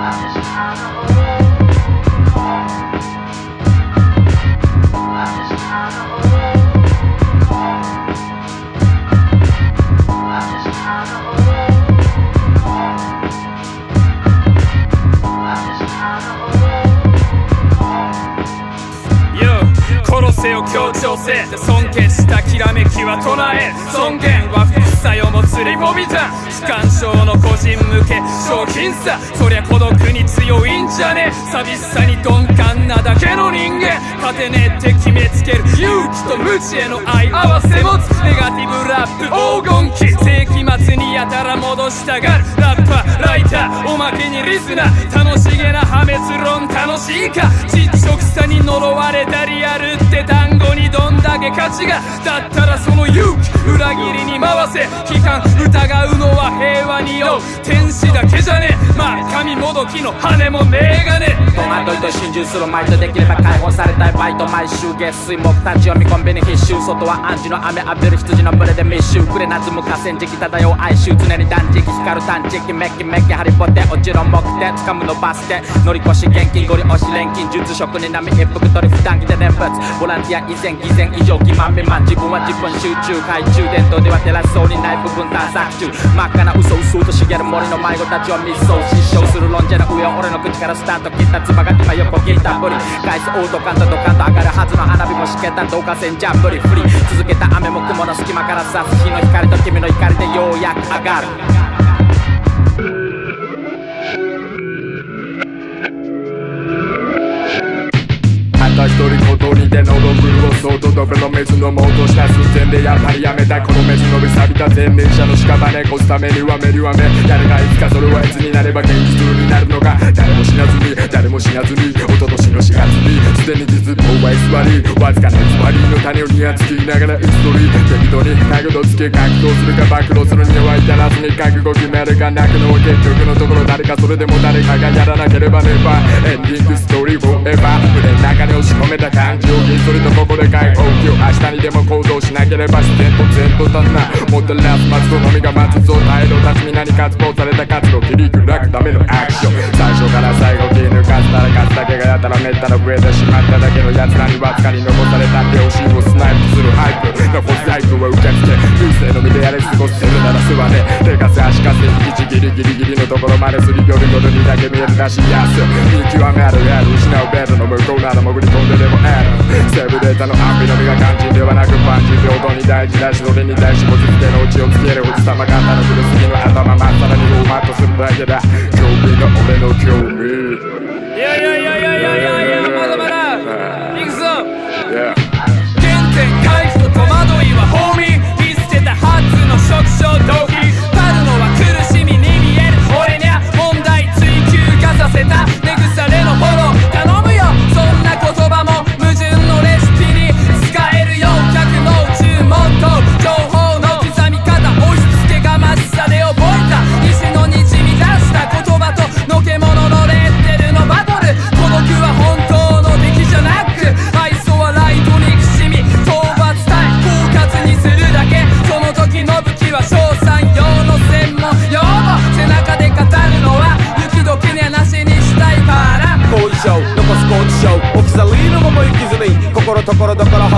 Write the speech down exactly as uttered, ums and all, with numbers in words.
殺せよ協調性で尊敬したきらめきは唱え、尊厳は副作用もつりぼびた機関賞の個人向け商品さ、そりゃ孤独に強いんじゃね、寂しさに鈍感なだけの人間、勝てねえって決めつける勇気と無知への愛合わせ持つネガティブラップ黄金期、世紀末にやたら戻したがるラッパーライターおまけにリスナー、楽しげな破滅論楽しいか、実直さに呪われたリアルって単語にどんだけ価値が、だったらその勇気裏切りに回せ、批判疑うのは平和に酔う天使だけじゃねえ、まあ神もどきの羽もねえがね、 戸惑いと心中する毎度できれば解放されたいバイト、毎週月水木立ち読みコンビニ必修、外は暗示の雨浴びる羊の群れで密集、暮れ夏む河川敷漂う哀愁、常に断食光る探知機メッキメッキハリポテ落ちろ目的掴むのバスケ乗り越し現金ゴリ押し錬金術職に波一服取り負担機で連発ボランティア以前偽善以上欺瞞未満、自分は自分集中懐中電灯では照らしそうにない部分探索中、真っ赤な嘘嘘と茂る森の迷子たちを密相失笑する論者の上を俺の口からスタート切った妻が今横切ったぶり返すオートカンとドカンと上がるはずの花火もしけた導火線じゃ無理振り続けた雨も雲の隙間から差す日の光と君の光でようやく上がる。 たった一人小鳥で喉潤そうとドブの水飲もうとした寸前でやっぱりやめたこの水伸び錆びた前年者の屍越すためにはメリはめ誰がいつかそれはいつになれば現実になるのか誰も死なずに誰も死なずに一昨年のしがつにすでに実望は偽りわずかな偽りの種をにやつきながら一人適度に角度つけ格闘するか暴露するには至らずに覚悟決めるか泣くのは結局のところ誰かそれでも誰かがやらなければねばエンディングストーリーフォーエバー胸の中に押し込めた感情ひっそりとここで解放今日明日にでも行動しなければ自然と全と立つなもっとラス待つとのみが待つぞ態度立つ皆に渇望された活動切り砕くためのアクション最初から最後気抜かせたら数だけがやたらめったら増えてしまっただけの奴らにわずかに残された手押しをスナイプするハイプ残すハイプは受け付け流星の身でやれ過ごせるなら座れ手かせ足かせ息ちぎりギリギリのところまですり寄る夜にだけ見えるらしいやつ見極めあるやる失うベッドの向こうなら潜り込んででもあるセーブデータの安否のみが肝心ではなくパンチ平等に大事だしそれに対しこじつけのうちをつけるおじさまがたの苦すぎの頭まっさらにフォーマットするだけだ興味が俺の興味いやいやいやいやいやいやいやまだまだいくぞ、 yeah. 原点回帰と戸惑いはホーミー見捨てたはずの触傷動機パるのは苦しみに見える俺にゃ問題追求化させた根腐れのフォロー頼むよそんな言葉も矛盾のレシピに使えるよ客の注文と情報の刻み方押し付けがましさで覚えた石のにじみ出した言葉とのけ者のレッテルのバトル孤独は本当の敵じゃなく愛想はライト憎しみ討伐隊狡猾にするだけその時の武器は称賛用の専門用語背中で語るのは雪解けにはなしにしたいから後遺症残す後遺症置き去りのまま行きずり心ところどころ